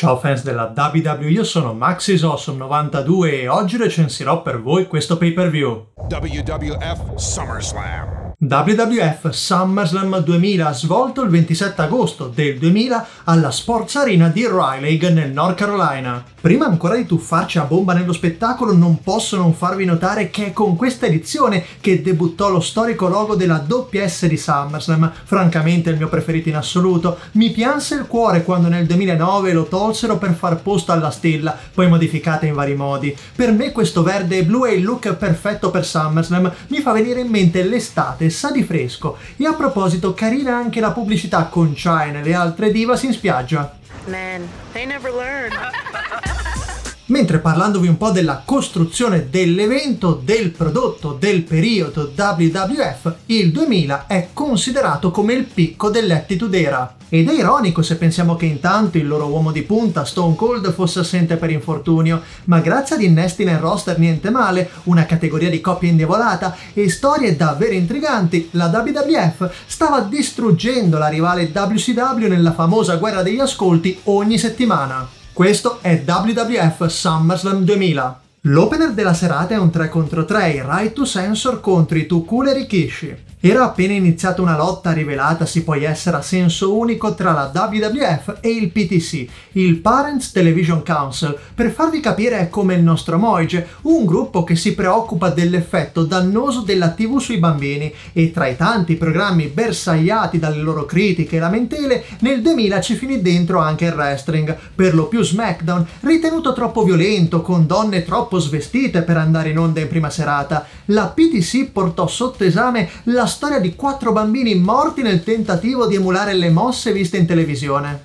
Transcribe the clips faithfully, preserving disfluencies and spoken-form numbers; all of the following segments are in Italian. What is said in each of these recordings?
Ciao fans della W W E, io sono Maxis Awesome novantadue e oggi recensirò per voi questo pay-per-view. W W F SummerSlam. W W F SummerSlam duemila, svolto il ventisette agosto del duemila alla Sports Arena di Raleigh nel North Carolina. Prima ancora di tuffarci a bomba nello spettacolo, non posso non farvi notare che è con questa edizione che debuttò lo storico logo della W S di SummerSlam, francamente il mio preferito in assoluto. Mi pianse il cuore quando nel duemilanove lo tolsero per far posto alla stella, poi modificata in vari modi. Per me questo verde e blu è il look perfetto per SummerSlam, mi fa venire in mente l'estate, sa di fresco. E a proposito, carina anche la pubblicità con Chyna e le altre divas in spiaggia. Man, they never learn. Mentre parlandovi un po' della costruzione dell'evento, del prodotto, del periodo W W F, il duemila è considerato come il picco dell'Attitude Era. Ed è ironico se pensiamo che intanto il loro uomo di punta, Stone Cold, fosse assente per infortunio, ma grazie ad innesti nel roster niente male, una categoria di coppia indiavolata e storie davvero intriganti, la W W F stava distruggendo la rivale W C W nella famosa guerra degli ascolti ogni settimana. Questo è W W F SummerSlam duemila. L'opener della serata è un tre contro tre, i Right to Censor contro i Too Cool e Rikishi. Era appena iniziata una lotta rivelatasi poi essere a senso unico tra la W W F e il P T C, il Parents Television Council, per farvi capire è come il nostro Moige, un gruppo che si preoccupa dell'effetto dannoso della tivù sui bambini, e tra i tanti programmi bersagliati dalle loro critiche e lamentele, nel duemila ci finì dentro anche il wrestling, per lo più SmackDown, ritenuto troppo violento, con donne troppo svestite per andare in onda in prima serata. La P T C portò sotto esame la storia di quattro bambini morti nel tentativo di emulare le mosse viste in televisione.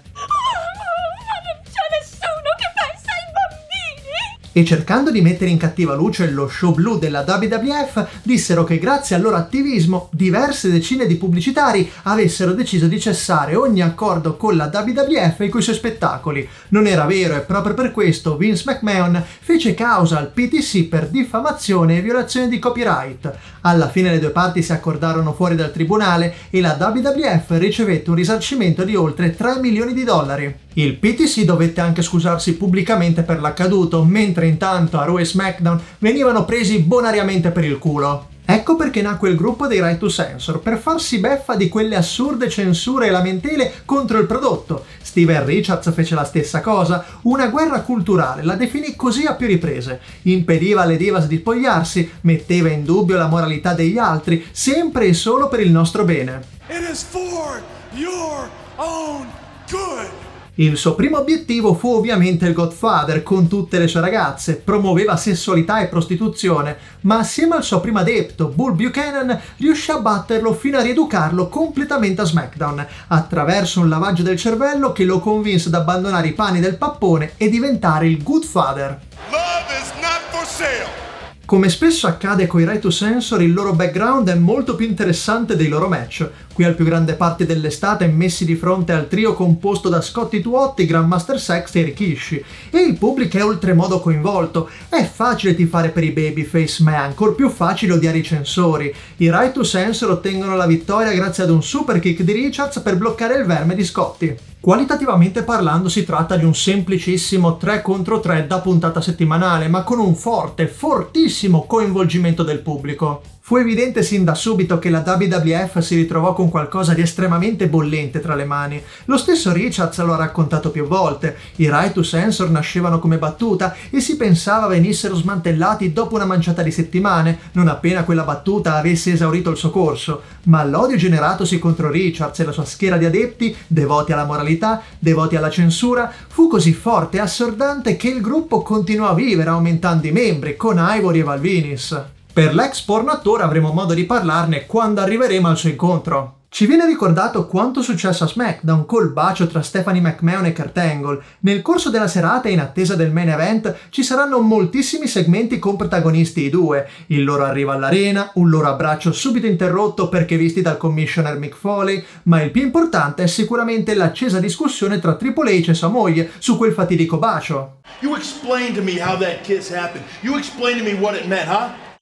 E cercando di mettere in cattiva luce lo show blu della W W F, dissero che grazie al loro attivismo diverse decine di pubblicitari avessero deciso di cessare ogni accordo con la W W F e coi suoi spettacoli. Non era vero e proprio per questo Vince McMahon fece causa al P T C per diffamazione e violazione di copyright. Alla fine le due parti si accordarono fuori dal tribunale e la W W F ricevette un risarcimento di oltre tre milioni di dollari. Il P T C dovette anche scusarsi pubblicamente per l'accaduto, mentre intanto a Raw e SmackDown venivano presi bonariamente per il culo. Ecco perché nacque il gruppo dei Right to Censor, per farsi beffa di quelle assurde censure e lamentele contro il prodotto. Steven Richards fece la stessa cosa, una guerra culturale, la definì così a più riprese. Impediva alle divas di spogliarsi, metteva in dubbio la moralità degli altri, sempre e solo per il nostro bene. It is for your own good. Il suo primo obiettivo fu ovviamente il Godfather con tutte le sue ragazze, promuoveva sessualità e prostituzione, ma assieme al suo primo adepto, Bull Buchanan, riuscì a batterlo fino a rieducarlo completamente a SmackDown, attraverso un lavaggio del cervello che lo convinse ad abbandonare i panni del pappone e diventare il Good Father. Love is not for sale. Come spesso accade coi Right to Censor, il loro background è molto più interessante dei loro match. Qui al più grande parte dell'estate messi di fronte al trio composto da Scotty due Hotty, Grandmaster Sexay e Rikishi, e il pubblico è oltremodo coinvolto. È facile tifare per i babyface, ma è ancor più facile odiare i censori. I Right to Censor ottengono la vittoria grazie ad un super kick di Richards per bloccare il verme di Scotty. Qualitativamente parlando si tratta di un semplicissimo tre contro tre da puntata settimanale, ma con un forte, fortissimo coinvolgimento del pubblico. Fu evidente sin da subito che la W W F si ritrovò con qualcosa di estremamente bollente tra le mani. Lo stesso Richards lo ha raccontato più volte. I Right to Censor nascevano come battuta e si pensava venissero smantellati dopo una manciata di settimane, non appena quella battuta avesse esaurito il suo corso. Ma l'odio generatosi contro Richards e la sua schiera di adepti, devoti alla moralità, devoti alla censura, fu così forte e assordante che il gruppo continuò a vivere aumentando i membri con Ivory e Val Venis. Per l'ex porno attore avremo modo di parlarne quando arriveremo al suo incontro. Ci viene ricordato quanto successo a SmackDown col bacio tra Stephanie McMahon e Kurt Angle. Nel corso della serata, in attesa del main event, ci saranno moltissimi segmenti con protagonisti i due. Il loro arrivo all'arena, un loro abbraccio subito interrotto perché visti dal commissioner Mick Foley, ma il più importante è sicuramente l'accesa discussione tra Triple H e sua moglie su quel fatidico bacio. You explain to me how that kiss happened. You explain to me what it meant, huh?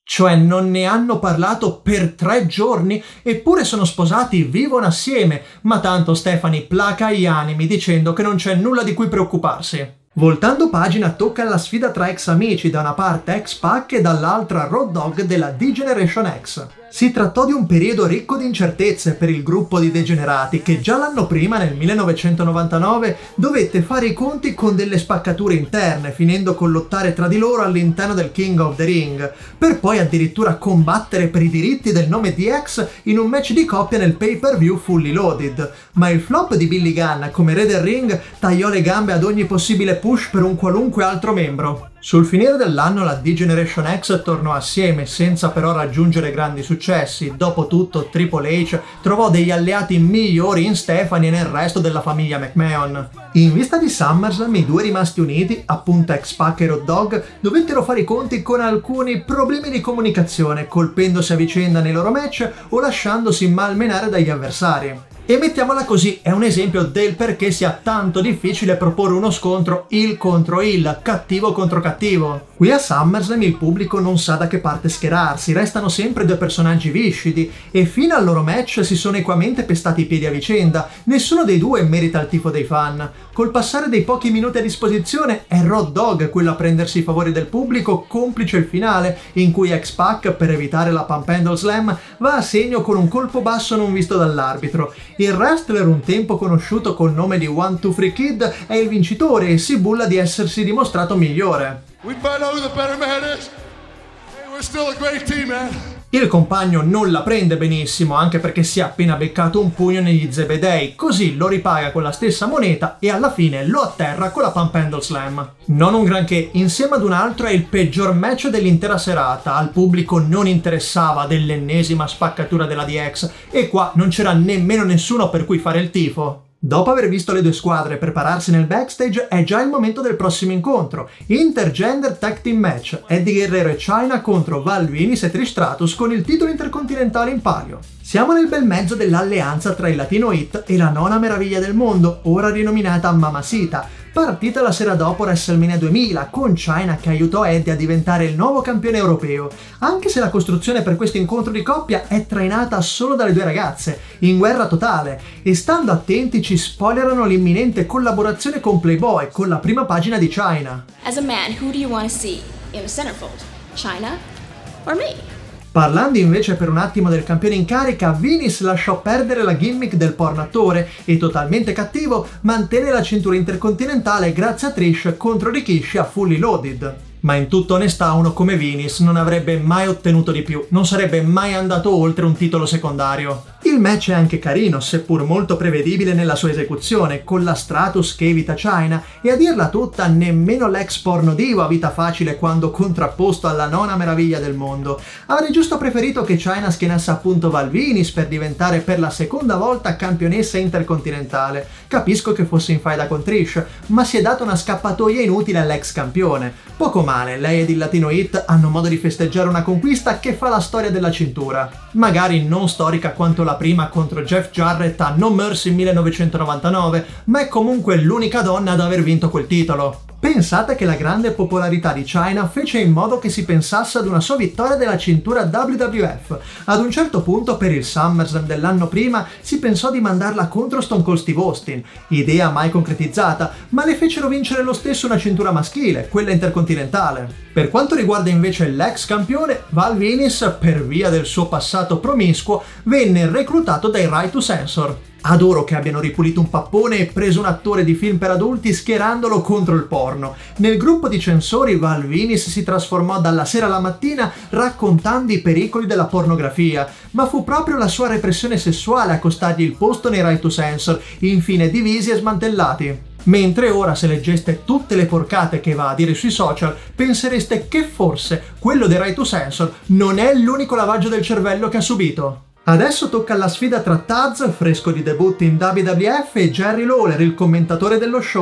Cioè non ne hanno parlato per tre giorni, eppure sono sposati, vivono assieme, ma tanto Stephanie placa gli animi dicendo che non c'è nulla di cui preoccuparsi. Voltando pagina tocca la sfida tra ex amici, da una parte X-Pac e dall'altra Road Dogg della D-Generation X. Si trattò di un periodo ricco di incertezze per il gruppo di degenerati che già l'anno prima, nel millenovecentonovantanove, dovette fare i conti con delle spaccature interne, finendo con lottare tra di loro all'interno del King of the Ring, per poi addirittura combattere per i diritti del nome di X in un match di coppia nel pay-per-view Fully Loaded. Ma il flop di Billy Gunn come re del ring tagliò le gambe ad ogni possibile push per un qualunque altro membro. Sul finire dell'anno la D-Generation X tornò assieme senza però raggiungere grandi successi. Dopotutto Triple H trovò degli alleati migliori in Stephanie e nel resto della famiglia McMahon. In vista di SummerSlam i due rimasti uniti, appunto X-Pac e Road Dogg, dovettero fare i conti con alcuni problemi di comunicazione, colpendosi a vicenda nei loro match o lasciandosi malmenare dagli avversari. E mettiamola così, è un esempio del perché sia tanto difficile proporre uno scontro heel contro heel, cattivo contro cattivo. Qui a SummerSlam il pubblico non sa da che parte schierarsi, restano sempre due personaggi viscidi e fino al loro match si sono equamente pestati i piedi a vicenda, nessuno dei due merita il tifo dei fan. Col passare dei pochi minuti a disposizione è Road Dogg quello a prendersi i favori del pubblico, complice il finale in cui X-Pac, per evitare la Pump Handle Slam, va a segno con un colpo basso non visto dall'arbitro. Il wrestler, un tempo conosciuto col nome di one two three Kid, è il vincitore e si bulla di essersi dimostrato migliore. We find out who the better man is. Hey, we're still a great team, man. Il compagno non la prende benissimo, anche perché si è appena beccato un pugno negli zebedei, così lo ripaga con la stessa moneta e alla fine lo atterra con la Pump Handle Slam. Non un granché, insieme ad un altro è il peggior match dell'intera serata, al pubblico non interessava dell'ennesima spaccatura della D X e qua non c'era nemmeno nessuno per cui fare il tifo. Dopo aver visto le due squadre prepararsi nel backstage, è già il momento del prossimo incontro. Intergender Tag Team Match, Eddie Guerrero e Chyna contro Val Venis e Trish Stratus con il titolo intercontinentale in palio. Siamo nel bel mezzo dell'alleanza tra il Latino Hit e la nona meraviglia del mondo, ora rinominata Mamacita, partita la sera dopo WrestleMania duemila, con Chyna che aiutò Eddie a diventare il nuovo campione europeo, anche se la costruzione per questo incontro di coppia è trainata solo dalle due ragazze, in guerra totale, e stando attenti ci spoilerano l'imminente collaborazione con Playboy, con la prima pagina di Chyna. As a man, who do you want to see in the centerfold? Chyna or me? Parlando invece per un attimo del campione in carica, Venis lasciò perdere la gimmick del pornoattore e, totalmente cattivo, mantenne la cintura intercontinentale grazie a Trish contro Rikishi a Fully Loaded. Ma in tutta onestà uno come Venis non avrebbe mai ottenuto di più, non sarebbe mai andato oltre un titolo secondario. Il match è anche carino, seppur molto prevedibile nella sua esecuzione, con la Stratus che evita Chyna e a dirla tutta nemmeno l'ex porno divo ha vita facile quando contrapposto alla nona meraviglia del mondo. Avrei giusto preferito che Chyna schienasse appunto Val Venis per diventare per la seconda volta campionessa intercontinentale. Capisco che fosse in faida con Trish, ma si è data una scappatoia inutile all'ex campione. Poco male, lei ed il Latino Hit hanno modo di festeggiare una conquista che fa la storia della cintura. Magari non storica quanto la prima contro Jeff Jarrett a No Mercy millenovecentonovantanove, ma è comunque l'unica donna ad aver vinto quel titolo. Pensate che la grande popolarità di Chyna fece in modo che si pensasse ad una sua vittoria della cintura W W F. Ad un certo punto, per il SummerSlam dell'anno prima, si pensò di mandarla contro Stone Cold Steve Austin, idea mai concretizzata, ma le fecero vincere lo stesso una cintura maschile, quella intercontinentale. Per quanto riguarda invece l'ex campione, Val Venis, per via del suo passato promiscuo, venne reclutato dai Right to Censor. Adoro che abbiano ripulito un pappone e preso un attore di film per adulti schierandolo contro il porno. Nel gruppo di censori Val Venis si trasformò dalla sera alla mattina raccontando i pericoli della pornografia, ma fu proprio la sua repressione sessuale a costargli il posto nei Right to Censor, infine divisi e smantellati. Mentre ora, se leggeste tutte le porcate che va a dire sui social, pensereste che forse quello dei Right to Censor non è l'unico lavaggio del cervello che ha subito. Adesso tocca la sfida tra Taz, fresco di debutto in W W F, e Jerry Lawler, il commentatore dello show.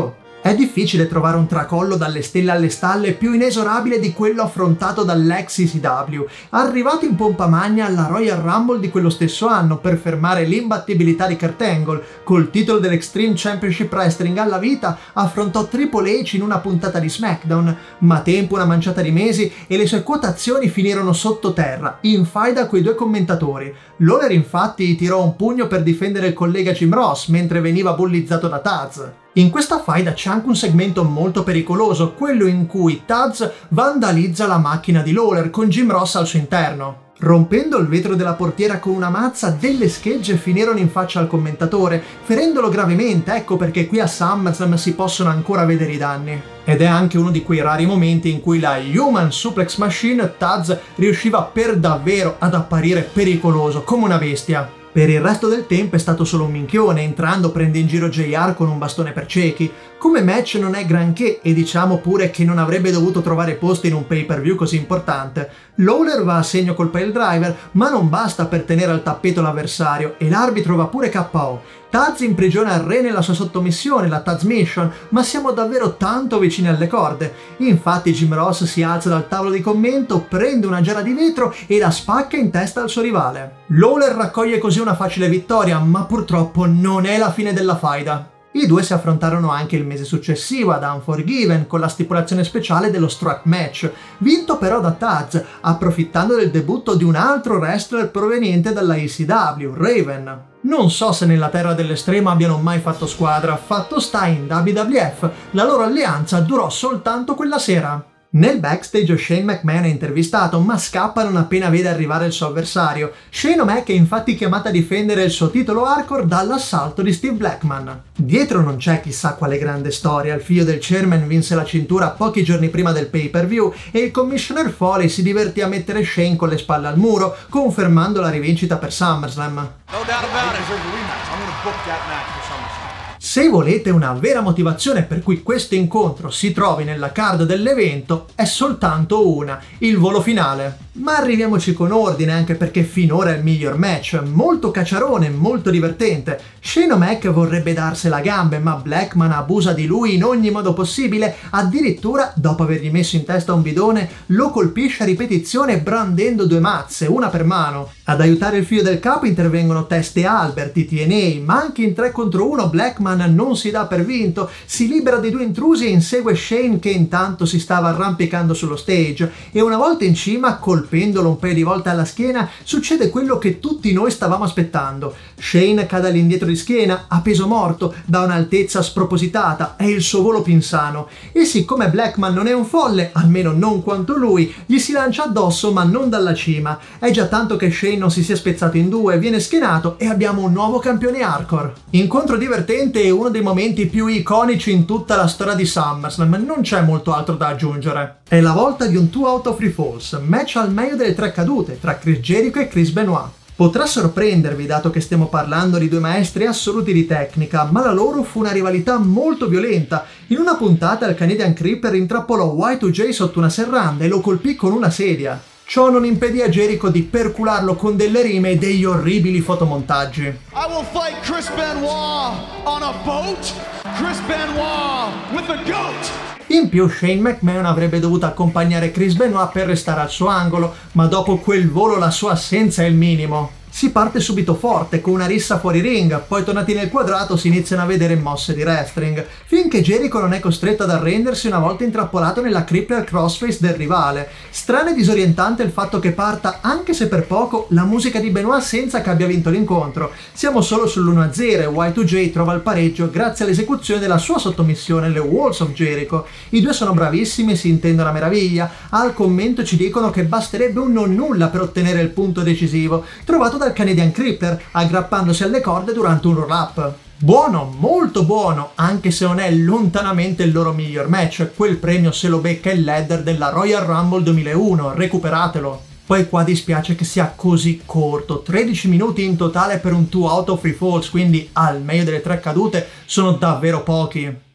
È difficile trovare un tracollo dalle stelle alle stalle più inesorabile di quello affrontato dall'ex E C W, arrivato in pompa magna alla Royal Rumble di quello stesso anno per fermare l'imbattibilità di Kurt Angle. Col titolo dell'Extreme Championship Wrestling alla vita affrontò Triple H in una puntata di SmackDown, ma tempo una manciata di mesi e le sue quotazioni finirono sottoterra, in faida coi due commentatori. Lawler infatti tirò un pugno per difendere il collega Jim Ross mentre veniva bullizzato da Taz. In questa faida c'è anche un segmento molto pericoloso, quello in cui Taz vandalizza la macchina di Lawler con Jim Ross al suo interno. Rompendo il vetro della portiera con una mazza, delle schegge finirono in faccia al commentatore, ferendolo gravemente, ecco perché qui a SummerSlam si possono ancora vedere i danni. Ed è anche uno di quei rari momenti in cui la Human Suplex Machine Taz riusciva per davvero ad apparire pericoloso, come una bestia. Per il resto del tempo è stato solo un minchione, entrando prende in giro J R con un bastone per ciechi. Come match non è granché e diciamo pure che non avrebbe dovuto trovare posto in un pay-per-view così importante. Lawler va a segno col pile driver, ma non basta per tenere al tappeto l'avversario e l'arbitro va pure K O. Taz imprigiona il re nella sua sottomissione, la Taz Mission, ma siamo davvero tanto vicini alle corde. Infatti Jim Ross si alza dal tavolo di commento, prende una giara di vetro e la spacca in testa al suo rivale. Lawler raccoglie così una facile vittoria, ma purtroppo non è la fine della faida. I due si affrontarono anche il mese successivo ad Unforgiven con la stipulazione speciale dello Struck Match, vinto però da Taz, approfittando del debutto di un altro wrestler proveniente dalla E C W, Raven. Non so se nella terra dell'estremo abbiano mai fatto squadra, fatto sta in W W F, la loro alleanza durò soltanto quella sera. Nel backstage Shane McMahon è intervistato, ma scappa non appena vede arrivare il suo avversario. Shane O'Mac è infatti chiamato a difendere il suo titolo hardcore dall'assalto di Steve Blackman. Dietro non c'è chissà quale grande storia, il figlio del chairman vinse la cintura pochi giorni prima del pay-per-view e il commissioner Foley si divertì a mettere Shane con le spalle al muro, confermando la rivincita per SummerSlam. No doubt about it. I'm gonna book that match for SummerSlam. Se volete una vera motivazione per cui questo incontro si trovi nella card dell'evento, è soltanto una, il volo finale. Ma arriviamoci con ordine, anche perché finora è il miglior match, molto cacciarone, molto divertente. Shane O'Mac vorrebbe darsela a gambe, ma Blackman abusa di lui in ogni modo possibile, addirittura, dopo avergli messo in testa un bidone, lo colpisce a ripetizione brandendo due mazze, una per mano. Ad aiutare il figlio del capo intervengono Test e Albert, i T N A, ma anche in tre contro uno Blackman non si dà per vinto, si libera dei due intrusi e insegue Shane che intanto si stava arrampicando sullo stage e una volta in cima, colpendolo un paio di volte alla schiena, succede quello che tutti noi stavamo aspettando. Shane cade all'indietro di schiena, a peso morto, da un'altezza spropositata, è il suo volo più insano. E siccome Blackman non è un folle, almeno non quanto lui, gli si lancia addosso ma non dalla cima. È già tanto che Shane non si sia spezzato in due, viene schenato e abbiamo un nuovo campione hardcore. Incontro divertente e uno dei momenti più iconici in tutta la storia di SummerSlam, non c'è molto altro da aggiungere. È la volta di un two out of three falls, match al meglio delle tre cadute tra Chris Jericho e Chris Benoit. Potrà sorprendervi dato che stiamo parlando di due maestri assoluti di tecnica, ma la loro fu una rivalità molto violenta. In una puntata il Canadian Creeper intrappolò Y due J sotto una serranda e lo colpì con una sedia. Ciò non impedì a Jericho di percularlo con delle rime e degli orribili fotomontaggi. I will fight Chris Benoit on a boat. Chris Benoit with a goat. In più Shane McMahon avrebbe dovuto accompagnare Chris Benoit per restare al suo angolo, ma dopo quel volo la sua assenza è il minimo. Si parte subito forte, con una rissa fuori ring, poi tornati nel quadrato si iniziano a vedere mosse di wrestling, finché Jericho non è costretto ad arrendersi una volta intrappolato nella crippler crossface del rivale. Strano e disorientante il fatto che parta, anche se per poco, la musica di Benoit senza che abbia vinto l'incontro. Siamo solo sull'uno a zero e Y due J trova il pareggio grazie all'esecuzione della sua sottomissione, le Walls of Jericho. I due sono bravissimi e si intendono a meraviglia. Al commento ci dicono che basterebbe un non nulla per ottenere il punto decisivo, trovato dal Canadian Creeper, aggrappandosi alle corde durante un roll-up. Buono, molto buono, anche se non è lontanamente il loro miglior match. Quel premio se lo becca il ladder della Royal Rumble duemilauno, recuperatelo. Poi qua dispiace che sia così corto, tredici minuti in totale per un two out of three falls, quindi al meglio delle tre cadute sono davvero pochi.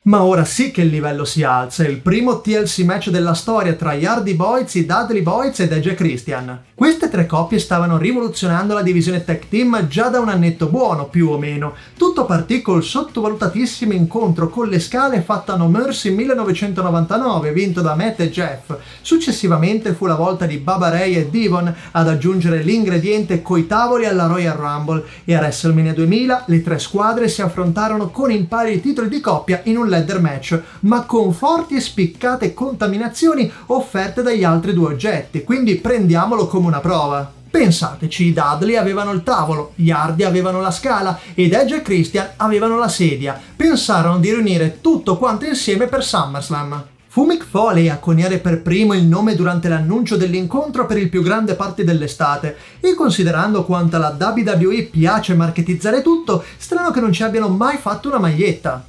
Ma ora sì che il livello si alza, il primo T L C match della storia tra gli Hardy Boyz, i Dudley Boyz ed Edge e Christian. Queste tre coppie stavano rivoluzionando la divisione tag team già da un annetto buono, più o meno. Tutto partì col sottovalutatissimo incontro con le scale fatto a No Mercy millenovecentonovantanove, vinto da Matt e Jeff. Successivamente fu la volta di Bubba Ray e Devon ad aggiungere l'ingrediente coi tavoli alla Royal Rumble e a WrestleMania duemila le tre squadre si affrontarono con impari di titoli di coppia in un ladder match, ma con forti e spiccate contaminazioni offerte dagli altri due oggetti, quindi prendiamolo come una prova. Pensateci, i Dudley avevano il tavolo, gli Hardy avevano la scala ed Edge e Christian avevano la sedia. Pensarono di riunire tutto quanto insieme per SummerSlam. Fu Mick Foley a coniare per primo il nome durante l'annuncio dell'incontro per il più grande party dell'estate, e considerando quanto alla W W E piace marketizzare tutto, strano che non ci abbiano mai fatto una maglietta.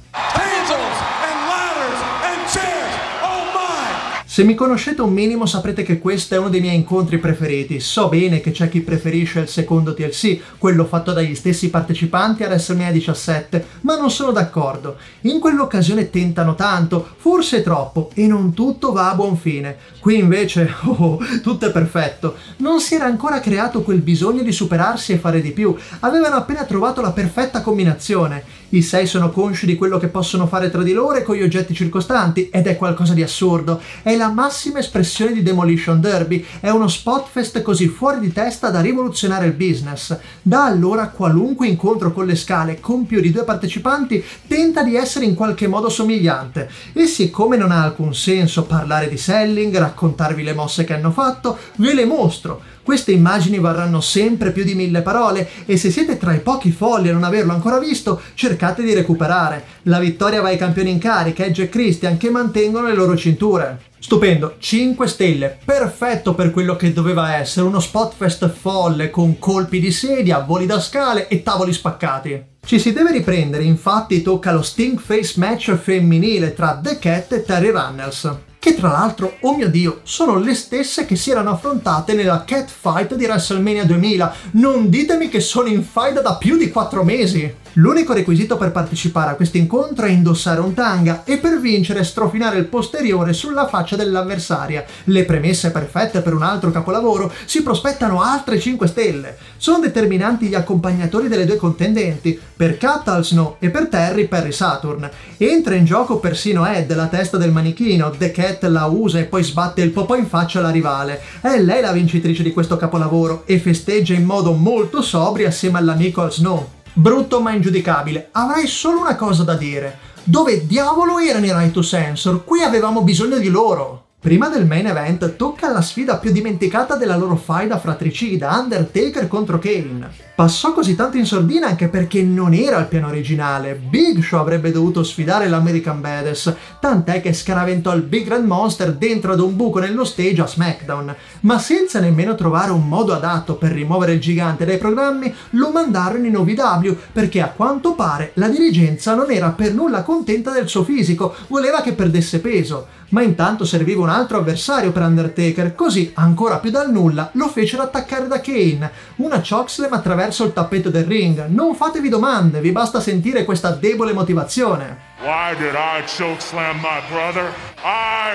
Se mi conoscete un minimo saprete che questo è uno dei miei incontri preferiti. So bene che c'è chi preferisce il secondo T L C, quello fatto dagli stessi partecipanti a WrestleMania diciassette, ma non sono d'accordo. In quell'occasione tentano tanto, forse troppo, e non tutto va a buon fine. Qui invece, oh, tutto è perfetto. Non si era ancora creato quel bisogno di superarsi e fare di più, avevano appena trovato la perfetta combinazione. I sei sono consci di quello che possono fare tra di loro e con gli oggetti circostanti, ed è qualcosa di assurdo. È la massima espressione di Demolition Derby, è uno spotfest così fuori di testa da rivoluzionare il business. Da allora qualunque incontro con le scale con più di due partecipanti tenta di essere in qualche modo somigliante, e siccome non ha alcun senso parlare di selling, raccontarvi le mosse che hanno fatto, ve le mostro. Queste immagini varranno sempre più di mille parole, e se siete tra i pochi folli a non averlo ancora visto, cercate di recuperare. La vittoria va ai campioni in carica, Edge e Christian, che mantengono le loro cinture. Stupendo, cinque stelle, perfetto per quello che doveva essere, uno spotfest folle con colpi di sedia, voli da scale e tavoli spaccati. Ci si deve riprendere, infatti tocca lo Sting Face match femminile tra The Cat e Terry Runnels, che tra l'altro, oh mio Dio, sono le stesse che si erano affrontate nella Cat Fight di WrestleMania duemila. Non ditemi che sono in faida da più di quattro mesi! L'unico requisito per partecipare a questo incontro è indossare un tanga e per vincere strofinare il posteriore sulla faccia dell'avversaria. Le premesse perfette per un altro capolavoro, si prospettano altre cinque stelle. Sono determinanti gli accompagnatori delle due contendenti, per Cat Al Snow e per Terry Perry Saturn. Entra in gioco persino Ed, la testa del manichino. The Cat la usa e poi sbatte il popò in faccia alla rivale. È lei la vincitrice di questo capolavoro e festeggia in modo molto sobrio assieme all'amico Al Snow. Brutto ma ingiudicabile. Avrei solo una cosa da dire. Dove diavolo erano i Right to Censor? Qui avevamo bisogno di loro! Prima del main event tocca alla sfida più dimenticata della loro faida fratricida, Undertaker contro Kane. Passò così tanto in sordina anche perché non era il piano originale. Big Show avrebbe dovuto sfidare l'American Badass, tant'è che scaraventò il Big Red Monster dentro ad un buco nello stage a SmackDown, ma senza nemmeno trovare un modo adatto per rimuovere il gigante dai programmi, lo mandarono in O V W perché a quanto pare la dirigenza non era per nulla contenta del suo fisico, voleva che perdesse peso. Ma intanto serviva un altro avversario per Undertaker, così ancora più dal nulla lo fecero attaccare da Kane, una chokeslam attraverso il tappeto del ring. Non fatevi domande, vi basta sentire questa debole motivazione. Why did I chokeslam my brother? I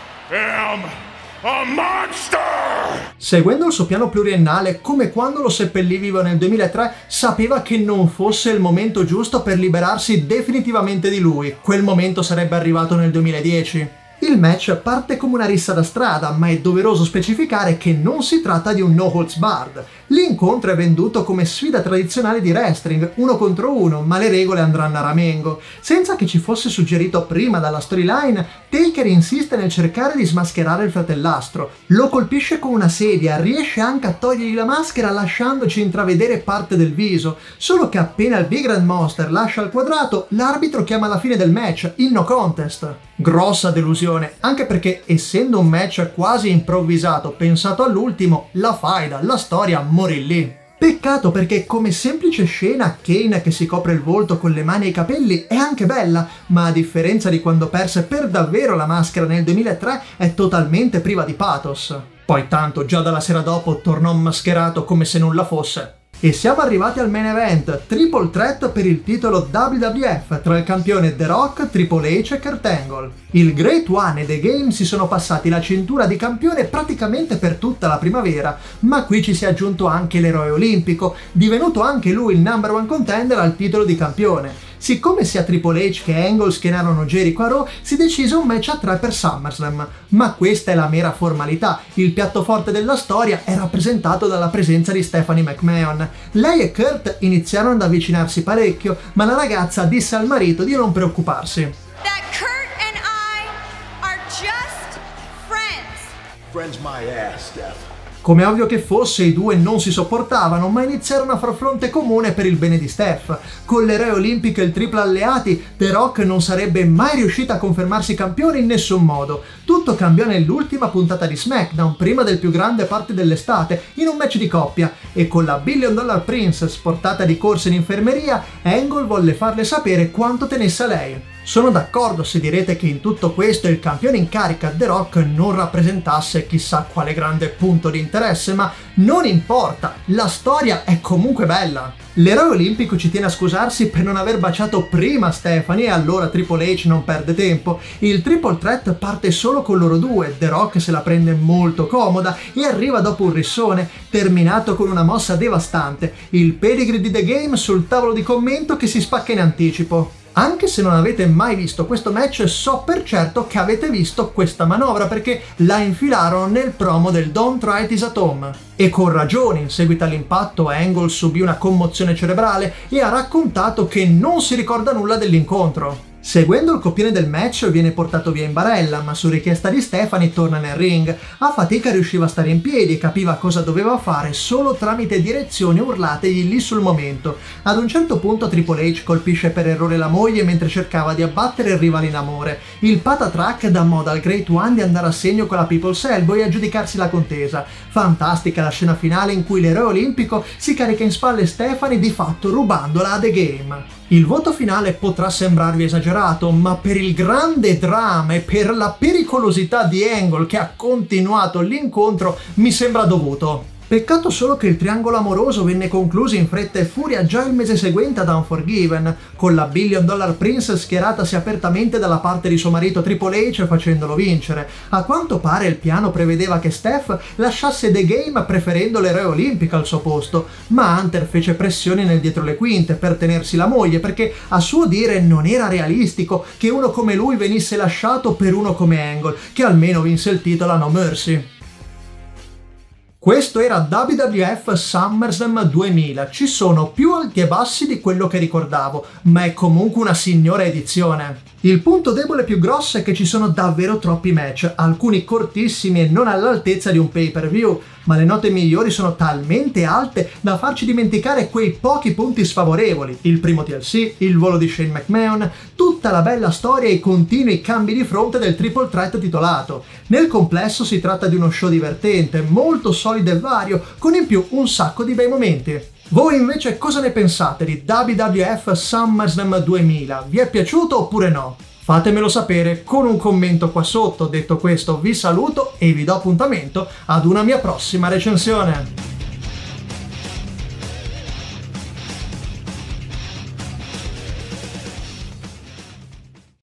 am a monster! Seguendo il suo piano pluriennale, come quando lo seppellì vivo nel duemilatré, sapeva che non fosse il momento giusto per liberarsi definitivamente di lui. Quel momento sarebbe arrivato nel duemiladieci. Il match parte come una rissa da strada, ma è doveroso specificare che non si tratta di un no holds barred. L'incontro è venduto come sfida tradizionale di wrestling, uno contro uno, ma le regole andranno a ramengo. Senza che ci fosse suggerito prima dalla storyline, Taker insiste nel cercare di smascherare il fratellastro. Lo colpisce con una sedia, riesce anche a togliergli la maschera lasciandoci intravedere parte del viso, solo che appena il Big Red Monster lascia il quadrato, l'arbitro chiama la fine del match, il no contest. Grossa delusione, anche perché essendo un match quasi improvvisato pensato all'ultimo, la faida, la storia morì lì. Peccato perché come semplice scena Kane che si copre il volto con le mani e i capelli è anche bella, ma a differenza di quando perse per davvero la maschera nel duemilatré è totalmente priva di pathos. Poi tanto già dalla sera dopo tornò mascherato come se nulla fosse. E siamo arrivati al main event, triple threat per il titolo W W F tra il campione The Rock, Triple H e Kurt Angle. Il Great One e The Game si sono passati la cintura di campione praticamente per tutta la primavera, ma qui ci si è aggiunto anche l'eroe olimpico, divenuto anche lui il number one contender al titolo di campione. Siccome sia Triple H che Angle schienarono Jericho a Raw, si decise un match a tre per SummerSlam, ma questa è la mera formalità, il piatto forte della storia è rappresentato dalla presenza di Stephanie McMahon. Lei e Kurt iniziarono ad avvicinarsi parecchio, ma la ragazza disse al marito di non preoccuparsi. That Kurt and I are just friends. Friends my ass, Steph. Come ovvio che fosse, i due non si sopportavano, ma iniziarono a far fronte comune per il bene di Steph. Con l'eroe olimpico e il triplo alleati, The Rock non sarebbe mai riuscito a confermarsi campione in nessun modo. Tutto cambiò nell'ultima puntata di SmackDown, prima del più grande parte dell'estate, in un match di coppia, e con la Billion Dollar Princess portata di corsa in infermeria, Angle volle farle sapere quanto tenesse a lei. Sono d'accordo se direte che in tutto questo il campione in carica The Rock non rappresentasse chissà quale grande punto di interesse, ma non importa, la storia è comunque bella. L'eroe olimpico ci tiene a scusarsi per non aver baciato prima Stephanie e allora Triple H non perde tempo. Il triple threat parte solo con loro due, The Rock se la prende molto comoda e arriva dopo un rissone, terminato con una mossa devastante, il pedigree di The Game sul tavolo di commento che si spacca in anticipo. Anche se non avete mai visto questo match, so per certo che avete visto questa manovra perché la infilarono nel promo del Don't Try This at Home. E con ragione, in seguito all'impatto Angle subì una commozione cerebrale e ha raccontato che non si ricorda nulla dell'incontro. Seguendo il copione del match viene portato via in barella, ma su richiesta di Stephanie torna nel ring. A fatica riusciva a stare in piedi e capiva cosa doveva fare solo tramite direzioni urlategli lì sul momento. Ad un certo punto Triple H colpisce per errore la moglie mentre cercava di abbattere il rivale in amore. Il patatrack dà modo al Great One di andare a segno con la People's Elbow e aggiudicarsi la contesa. Fantastica la scena finale in cui l'eroe olimpico si carica in spalle Stephanie di fatto rubandola a The Game. Il voto finale potrà sembrarvi esagerato, ma per il grande dramma e per la pericolosità di Angle che ha continuato l'incontro mi sembra dovuto. Peccato solo che il triangolo amoroso venne concluso in fretta e furia già il mese seguente ad Unforgiven, con la Billion Dollar Princess schieratasi apertamente dalla parte di suo marito Triple H facendolo vincere. A quanto pare il piano prevedeva che Steph lasciasse The Game preferendo l'eroe olimpico al suo posto, ma Hunter fece pressioni nel dietro le quinte per tenersi la moglie perché a suo dire non era realistico che uno come lui venisse lasciato per uno come Angle, che almeno vinse il titolo a No Mercy. Questo era W W F SummerSlam duemila, ci sono più alti e bassi di quello che ricordavo, ma è comunque una signora edizione. Il punto debole più grosso è che ci sono davvero troppi match, alcuni cortissimi e non all'altezza di un pay-per-view, ma le note migliori sono talmente alte da farci dimenticare quei pochi punti sfavorevoli, il primo T L C, il volo di Shane McMahon, tutta la bella storia e i continui cambi di fronte del triple threat titolato. Nel complesso si tratta di uno show divertente, molto solido e vario, con in più un sacco di bei momenti. Voi invece cosa ne pensate di W W F SummerSlam duemila? Vi è piaciuto oppure no? Fatemelo sapere con un commento qua sotto. Detto questo vi saluto e vi do appuntamento ad una mia prossima recensione.